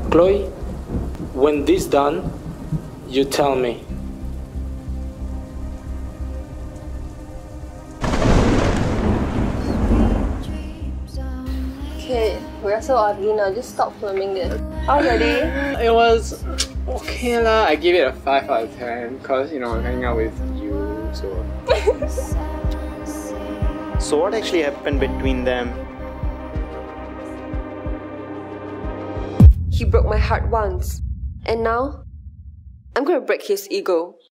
Chloe, when this done, you tell me. Okay, we're so ugly now, just stop filming this. How's your day? It was okay lah. I give it a 5 out of 10 because I'm hanging out with you, so. So what actually happened between them? He broke my heart once, and now I'm gonna break his ego.